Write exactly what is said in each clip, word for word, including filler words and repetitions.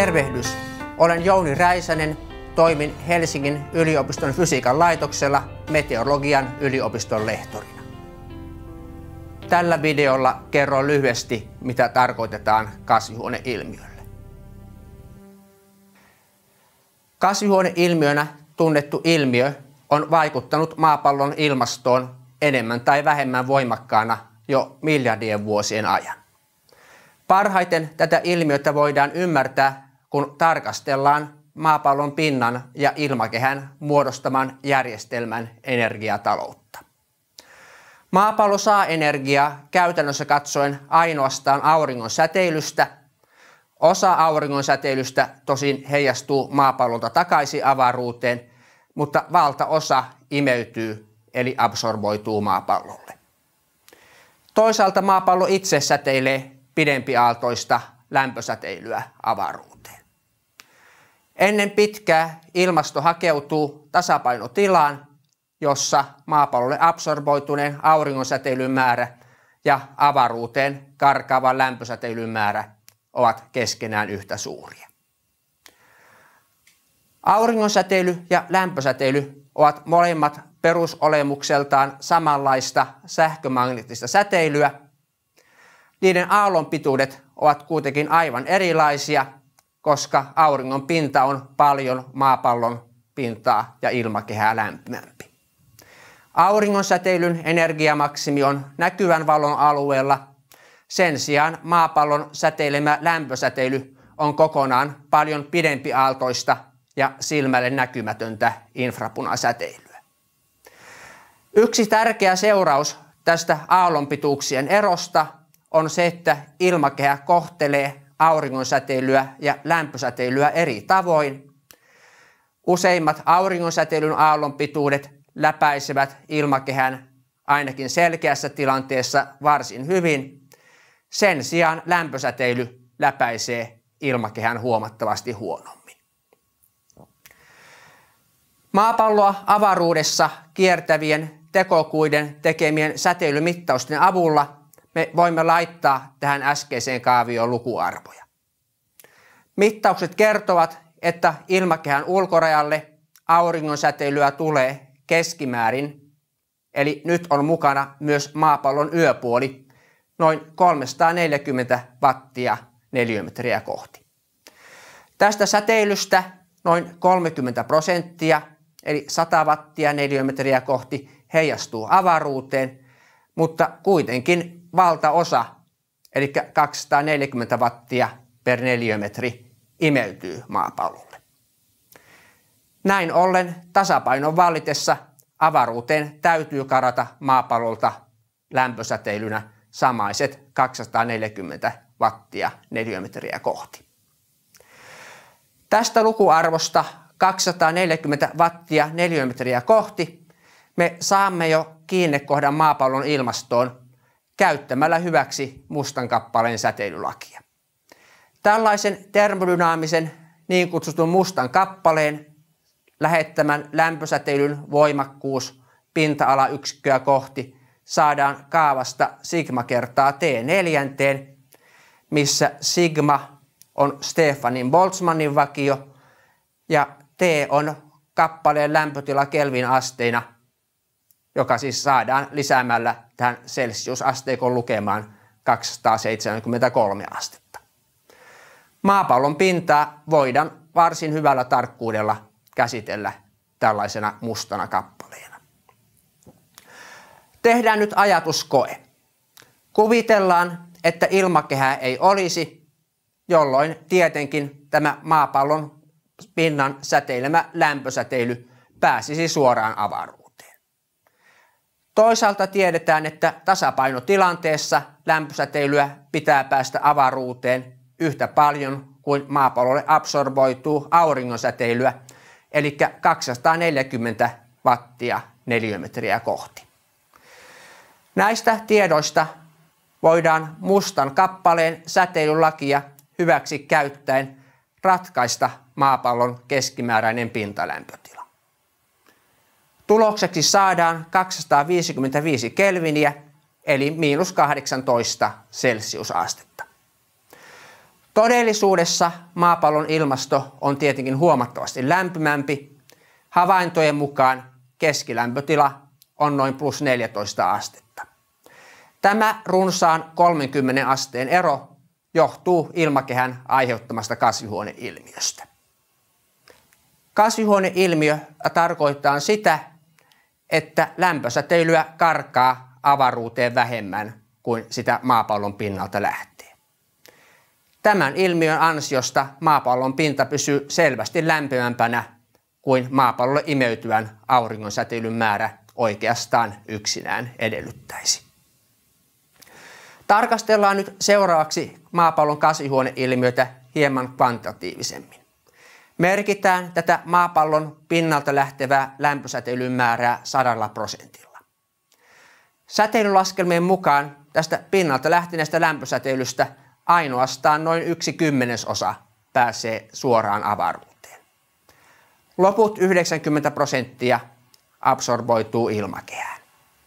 Tervehdys! Olen Jouni Räisänen, toimin Helsingin yliopiston fysiikan laitoksella meteorologian yliopiston lehtorina. Tällä videolla kerron lyhyesti, mitä tarkoitetaan kasvihuoneilmiöllä. Kasvihuoneilmiönä tunnettu ilmiö on vaikuttanut maapallon ilmastoon enemmän tai vähemmän voimakkaana jo miljardien vuosien ajan. Parhaiten tätä ilmiötä voidaan ymmärtää, kun tarkastellaan maapallon pinnan ja ilmakehän muodostaman järjestelmän energiataloutta. Maapallo saa energiaa käytännössä katsoen ainoastaan auringon säteilystä. Osa auringon säteilystä tosin heijastuu maapallolta takaisin avaruuteen, mutta valtaosa imeytyy eli absorboituu maapallolle. Toisaalta maapallo itse säteilee pidempiaaltoista lämpösäteilyä avaruuteen. Ennen pitkää ilmasto hakeutuu tasapainotilaan, jossa maapallolle absorboituneen auringonsäteilyn määrä ja avaruuteen karkaavan lämpösäteilyn määrä ovat keskenään yhtä suuria. Auringonsäteily ja lämpösäteily ovat molemmat perusolemukseltaan samanlaista sähkömagneettista säteilyä. Niiden aallonpituudet ovat kuitenkin aivan erilaisia, koska auringon pinta on paljon maapallon pintaa ja ilmakehää lämpimämpi. Auringon säteilyn energiamaksimi on näkyvän valon alueella. Sen sijaan maapallon säteilemä lämpösäteily on kokonaan paljon pidempiaaltoista ja silmälle näkymätöntä infrapunasäteilyä. Yksi tärkeä seuraus tästä aallonpituuksien erosta on se, että ilmakehä kohtelee auringonsäteilyä ja lämpösäteilyä eri tavoin. Useimmat auringonsäteilyn aallonpituudet läpäisevät ilmakehän ainakin selkeässä tilanteessa varsin hyvin. Sen sijaan lämpösäteily läpäisee ilmakehän huomattavasti huonommin. Maapalloa avaruudessa kiertävien tekokuiden tekemien säteilymittausten avulla me voimme laittaa tähän äskeiseen kaavioon lukuarvoja. Mittaukset kertovat, että ilmakehän ulkorajalle auringonsäteilyä tulee keskimäärin, eli nyt on mukana myös maapallon yöpuoli, noin kolmesataaneljäkymmentä wattia neliömetriä kohti. Tästä säteilystä noin kolmekymmentä prosenttia, eli sata wattia neliömetriä kohti, heijastuu avaruuteen, mutta kuitenkin valtaosa, eli kaksisataaneljäkymmentä wattia per neliömetri, imeytyy maapallolle. Näin ollen tasapainon vallitessa avaruuteen täytyy karata maapallolta lämpösäteilynä samaiset kaksisataaneljäkymmentä wattia neliömetriä kohti. Tästä lukuarvosta kaksisataaneljäkymmentä wattia neliömetriä kohti me saamme jo kiinnekohdan maapallon ilmastoon käyttämällä hyväksi mustan kappaleen säteilylakia. Tällaisen termodynaamisen niin kutsutun mustan kappaleen lähettämän lämpösäteilyn voimakkuus pinta-alayksikköä kohti saadaan kaavasta sigma kertaa T neljänteen, missä sigma on Stefanin Boltzmannin vakio ja T on kappaleen lämpötila Kelvin asteina, joka siis saadaan lisäämällä tähän Celsius-asteikon lukemaan kaksisataaseitsemänkymmentäkolme astetta. Maapallon pintaa voidaan varsin hyvällä tarkkuudella käsitellä tällaisena mustana kappaleena. Tehdään nyt ajatuskoe. Kuvitellaan, että ilmakehää ei olisi, jolloin tietenkin tämä maapallon pinnan säteilemä lämpösäteily pääsisi suoraan avaruuteen. Toisaalta tiedetään, että tasapainotilanteessa lämpösäteilyä pitää päästä avaruuteen yhtä paljon kuin maapallolle absorboituu auringonsäteilyä, eli kaksisataaneljäkymmentä wattia neliömetriä kohti. Näistä tiedoista voidaan mustan kappaleen säteilylakia hyväksi käyttäen ratkaista maapallon keskimääräinen pintalämpötila. Tulokseksi saadaan kaksisataaviisikymmentäviisi kelviniä eli miinus kahdeksantoista celsiusastetta. Todellisuudessa maapallon ilmasto on tietenkin huomattavasti lämpimämpi. Havaintojen mukaan keskilämpötila on noin plus neljätoista astetta. Tämä runsaan kolmenkymmenen asteen ero johtuu ilmakehän aiheuttamasta kasvihuoneilmiöstä. Kasvihuoneilmiö tarkoittaa sitä, että lämpösäteilyä karkaa avaruuteen vähemmän kuin sitä maapallon pinnalta lähtee. Tämän ilmiön ansiosta maapallon pinta pysyy selvästi lämpimämpänä kuin maapallolle imeytyvän auringonsäteilyn määrä oikeastaan yksinään edellyttäisi. Tarkastellaan nyt seuraavaksi maapallon kasvihuoneilmiötä hieman kvantitatiivisemmin. Merkitään tätä maapallon pinnalta lähtevää lämpösäteilyn määrää sadalla prosentilla. Säteilylaskelmien mukaan tästä pinnalta lähteneestä lämpösäteilystä ainoastaan noin yksi kymmenesosa pääsee suoraan avaruuteen. Loput yhdeksänkymmentä prosenttia absorboituu ilmakehään.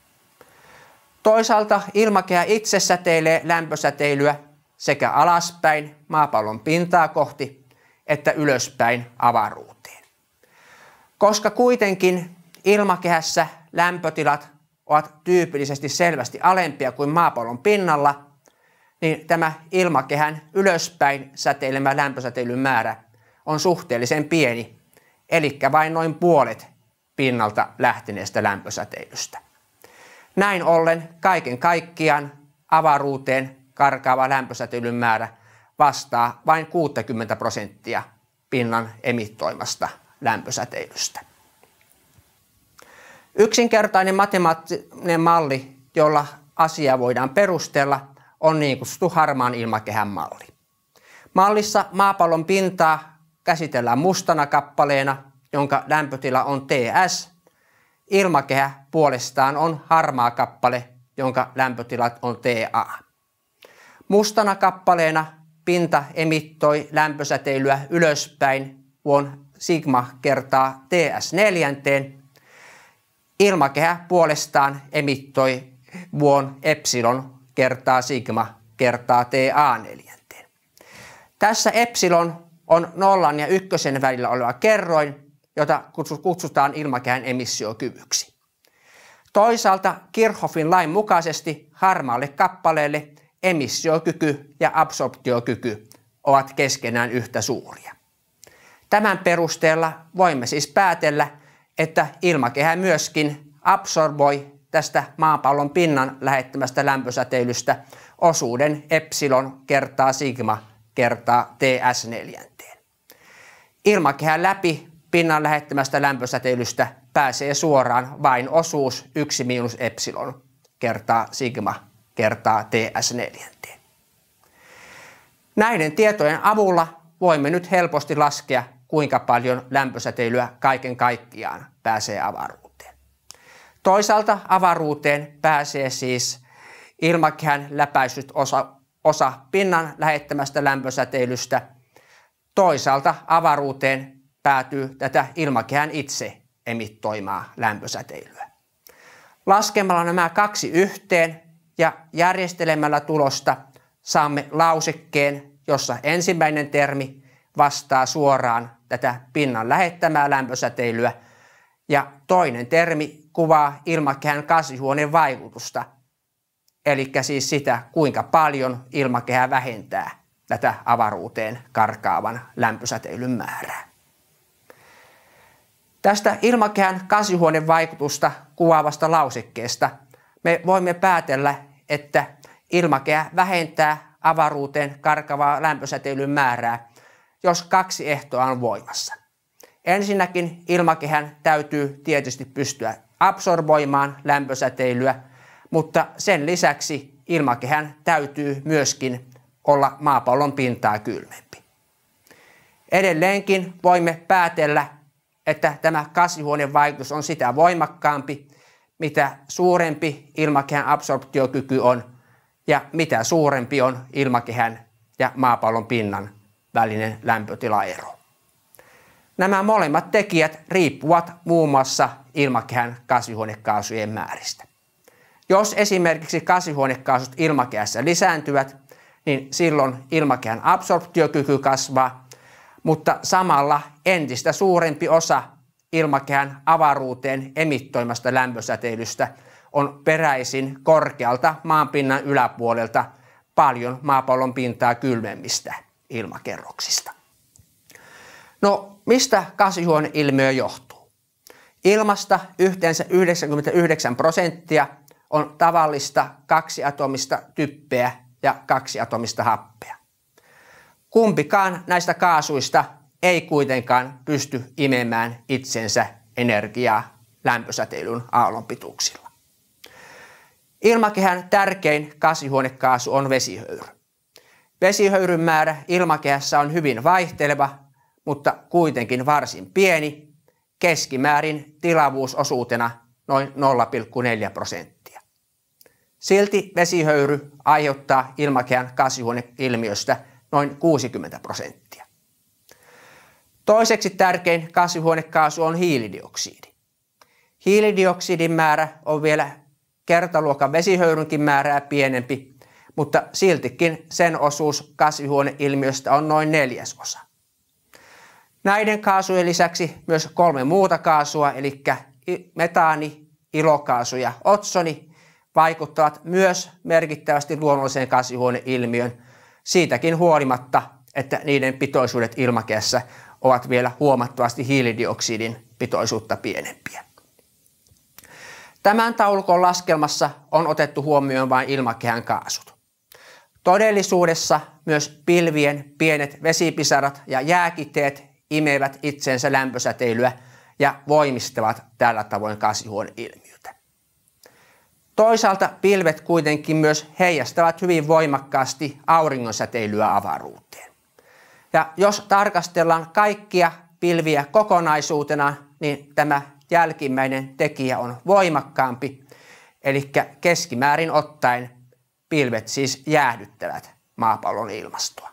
Toisaalta ilmakehä itse säteilee lämpösäteilyä sekä alaspäin maapallon pintaa kohti että ylöspäin avaruuteen. Koska kuitenkin ilmakehässä lämpötilat ovat tyypillisesti selvästi alempia kuin maapallon pinnalla, niin tämä ilmakehän ylöspäin säteilemä lämpösäteilyn määrä on suhteellisen pieni, eli vain noin puolet pinnalta lähteneestä lämpösäteilystä. Näin ollen kaiken kaikkiaan avaruuteen karkaava lämpösäteilyn määrä vastaa vain kuusikymmentä prosenttia pinnan emittoimasta lämpösäteilystä. Yksinkertainen matemaattinen malli, jolla asiaa voidaan perustella, on niin kutsuttu harmaan ilmakehän malli. Mallissa maapallon pintaa käsitellään mustana kappaleena, jonka lämpötila on T S. Ilmakehä puolestaan on harmaa kappale, jonka lämpötilat on T A. Mustana kappaleena pinta emittoi lämpösäteilyä ylöspäin vuon sigma kertaa T S neljänteen. Ilmakehä puolestaan emittoi vuon epsilon kertaa sigma kertaa T A neljänteen. Tässä epsilon on nollan ja ykkösen välillä oleva kerroin, jota kutsutaan ilmakehän emissiokyvyksi. Toisaalta Kirchhoffin lain mukaisesti harmaalle kappaleelle emissiokyky ja absorptiokyky ovat keskenään yhtä suuria. Tämän perusteella voimme siis päätellä, että ilmakehä myöskin absorboi tästä maapallon pinnan lähettämästä lämpösäteilystä osuuden epsilon kertaa sigma kertaa T S neljänteen. Ilmakehän läpi pinnan lähettämästä lämpösäteilystä pääsee suoraan vain osuus yksi miinus epsilon kertaa sigma kertaa T S neljänteen. Näiden tietojen avulla voimme nyt helposti laskea, kuinka paljon lämpösäteilyä kaiken kaikkiaan pääsee avaruuteen. Toisaalta avaruuteen pääsee siis ilmakehän läpäisyt osa, osa pinnan lähettämästä lämpösäteilystä. Toisaalta avaruuteen päätyy tätä ilmakehän itse emittoimaa lämpösäteilyä. Laskemalla nämä kaksi yhteen ja järjestelemällä tulosta saamme lausekkeen, jossa ensimmäinen termi vastaa suoraan tätä pinnan lähettämää lämpösäteilyä ja toinen termi kuvaa ilmakehän kasvihuonevaikutusta, eli siis sitä, kuinka paljon ilmakehä vähentää tätä avaruuteen karkaavan lämpösäteilyn määrää. Tästä ilmakehän kasvihuonevaikutusta kuvaavasta lausekkeesta me voimme päätellä, että ilmakehä vähentää avaruuteen karkaavaa lämpösäteilyn määrää, jos kaksi ehtoa on voimassa. Ensinnäkin ilmakehän täytyy tietysti pystyä absorboimaan lämpösäteilyä, mutta sen lisäksi ilmakehän täytyy myöskin olla maapallon pintaa kylmempi. Edelleenkin voimme päätellä, että tämä kasvihuonevaikutus on sitä voimakkaampi, mitä suurempi ilmakehän absorptiokyky on ja mitä suurempi on ilmakehän ja maapallon pinnan välinen lämpötilaero. Nämä molemmat tekijät riippuvat muun muassa ilmakehän kasvihuonekaasujen määristä. Jos esimerkiksi kasvihuonekaasut ilmakehässä lisääntyvät, niin silloin ilmakehän absorptiokyky kasvaa, mutta samalla entistä suurempi osa ilmakehän avaruuteen emittoimasta lämpösäteilystä on peräisin korkealta maanpinnan yläpuolelta paljon maapallon pintaa kylmemmistä ilmakerroksista. No, mistä kasvihuoneilmiö johtuu? Ilmasta yhteensä yhdeksänkymmentäyhdeksän prosenttia on tavallista kaksiatomista typpeä ja kaksiatomista happea. Kumpikaan näistä kaasuista ei kuitenkaan pysty imemään itsensä energiaa lämpösäteilyn aallonpituuksilla. Ilmakehän tärkein kasvihuonekaasu on vesihöyry. Vesihöyryn määrä ilmakehässä on hyvin vaihteleva, mutta kuitenkin varsin pieni, keskimäärin tilavuusosuutena noin nolla pilkku neljä prosenttia. Silti vesihöyry aiheuttaa ilmakehän kasvihuoneilmiöstä noin kuusikymmentä prosenttia. Toiseksi tärkein kasvihuonekaasu on hiilidioksidi. Hiilidioksidin määrä on vielä kertaluokan vesihöyrynkin määrää pienempi, mutta siltikin sen osuus kasvihuoneilmiöstä on noin neljäsosa. Näiden kaasujen lisäksi myös kolme muuta kaasua, eli metaani, ilokaasu ja otsoni, vaikuttavat myös merkittävästi luonnolliseen kasvihuoneilmiöön, siitäkin huolimatta, että niiden pitoisuudet ilmakehässä ovat vielä huomattavasti hiilidioksidin pitoisuutta pienempiä. Tämän taulukon laskelmassa on otettu huomioon vain ilmakehän kaasut. Todellisuudessa myös pilvien pienet vesipisarat ja jääkiteet imevät itsensä lämpösäteilyä ja voimistavat tällä tavoin kasvihuoneilmiötä. Toisaalta pilvet kuitenkin myös heijastavat hyvin voimakkaasti auringonsäteilyä avaruuteen. Ja jos tarkastellaan kaikkia pilviä kokonaisuutena, niin tämä jälkimmäinen tekijä on voimakkaampi, eli keskimäärin ottaen pilvet siis jäähdyttävät maapallon ilmastoa.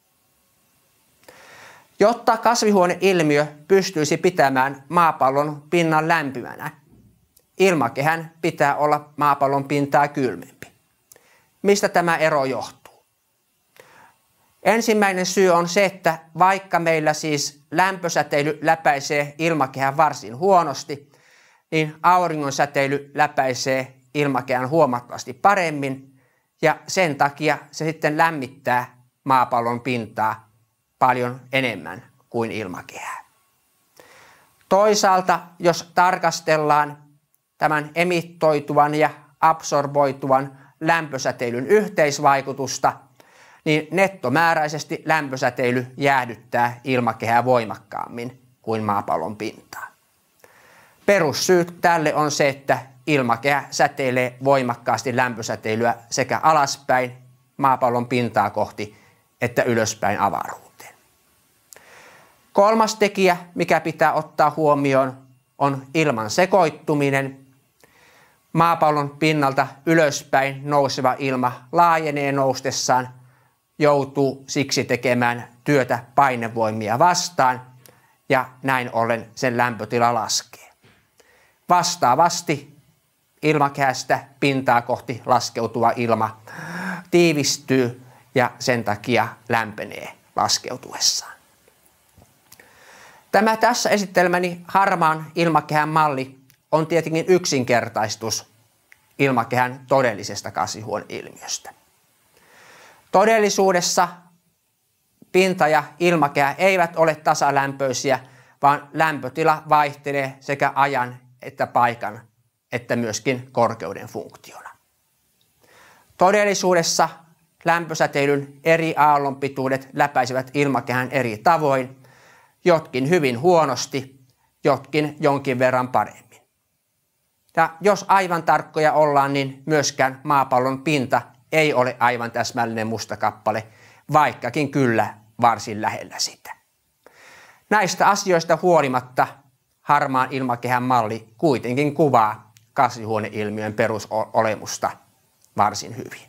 Jotta kasvihuoneilmiö pystyisi pitämään maapallon pinnan lämpimänä, ilmakehän pitää olla maapallon pintaa kylmempi. Mistä tämä ero johtuu? Ensimmäinen syy on se, että vaikka meillä siis lämpösäteily läpäisee ilmakehän varsin huonosti, niin auringonsäteily läpäisee ilmakehän huomattavasti paremmin ja sen takia se sitten lämmittää maapallon pintaa paljon enemmän kuin ilmakehää. Toisaalta, jos tarkastellaan tämän emittoituvan ja absorboituvan lämpösäteilyn yhteisvaikutusta, niin nettomääräisesti lämpösäteily jäähdyttää ilmakehää voimakkaammin kuin maapallon pintaa. Perussyy tälle on se, että ilmakehä säteilee voimakkaasti lämpösäteilyä sekä alaspäin maapallon pintaa kohti että ylöspäin avaruuteen. Kolmas tekijä, mikä pitää ottaa huomioon, on ilman sekoittuminen. Maapallon pinnalta ylöspäin nouseva ilma laajenee noustessaan, joutuu siksi tekemään työtä painevoimia vastaan ja näin ollen sen lämpötila laskee. Vastaavasti ilmakehästä pintaa kohti laskeutuva ilma tiivistyy ja sen takia lämpenee laskeutuessaan. Tämä tässä esittelmäni harmaan ilmakehän malli on tietenkin yksinkertaistus ilmakehän todellisesta kasvihuoneilmiöstä. Todellisuudessa pinta ja ilmakehä eivät ole tasalämpöisiä, vaan lämpötila vaihtelee sekä ajan että paikan että myöskin korkeuden funktiona. Todellisuudessa lämpösäteilyn eri aallonpituudet läpäisevät ilmakehän eri tavoin, jotkin hyvin huonosti, jotkin jonkin verran paremmin. Ja jos aivan tarkkoja ollaan, niin myöskään maapallon pinta ei ole aivan täsmällinen musta kappale, vaikkakin kyllä varsin lähellä sitä. Näistä asioista huolimatta harmaan ilmakehän malli kuitenkin kuvaa kasvihuoneilmiön perusolemusta varsin hyvin.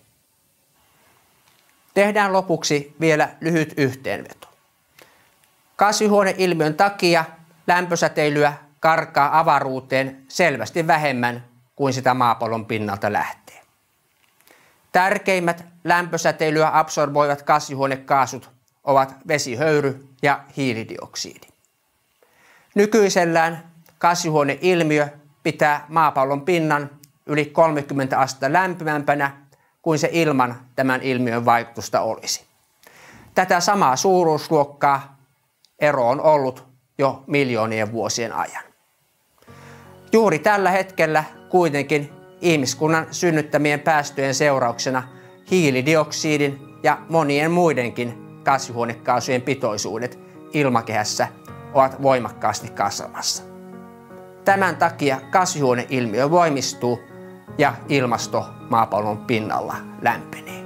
Tehdään lopuksi vielä lyhyt yhteenveto. Kasvihuoneilmiön takia lämpösäteilyä karkaa avaruuteen selvästi vähemmän kuin sitä maapallon pinnalta lähtee. Tärkeimmät lämpösäteilyä absorboivat kasvihuonekaasut ovat vesihöyry ja hiilidioksidi. Nykyisellään kasvihuoneilmiö pitää maapallon pinnan yli kolmekymmentä astetta lämpimämpänä kuin se ilman tämän ilmiön vaikutusta olisi. Tätä samaa suuruusluokkaa ero on ollut jo miljoonien vuosien ajan. Juuri tällä hetkellä kuitenkin ihmiskunnan synnyttämien päästöjen seurauksena hiilidioksidin ja monien muidenkin kasvihuonekaasujen pitoisuudet ilmakehässä ovat voimakkaasti kasvamassa. Tämän takia kasvihuoneilmiö voimistuu ja ilmasto maapallon pinnalla lämpenee.